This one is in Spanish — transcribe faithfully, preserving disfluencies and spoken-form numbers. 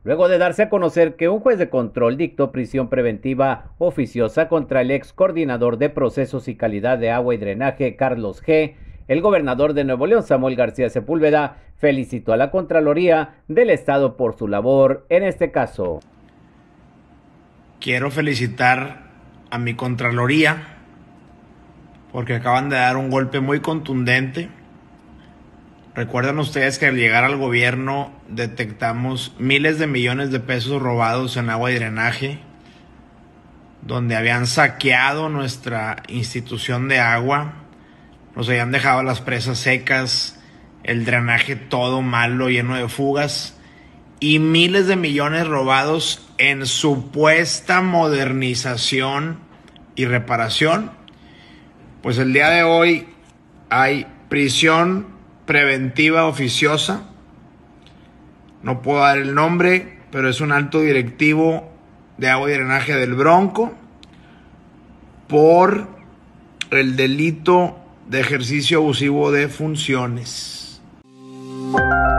luego de darse a conocer que un juez de control dictó prisión preventiva oficiosa contra el ex coordinador de procesos y calidad de agua y drenaje, Carlos G. El gobernador de Nuevo León, Samuel García Sepúlveda, felicitó a la Contraloría del Estado por su labor en este caso. Quiero felicitar a mi Contraloría porque acaban de dar un golpe muy contundente. Recuerdan ustedes que al llegar al gobierno detectamos miles de millones de pesos robados en agua y drenaje, donde habían saqueado nuestra institución de agua, nos habían dejado las presas secas, el drenaje todo malo, lleno de fugas, y miles de millones robados en supuesta modernización y reparación. Pues el día de hoy hay prisión preventiva oficiosa. No puedo dar el nombre, pero es un alto directivo de agua y drenaje del Bronco por el delito de ejercicio abusivo de funciones.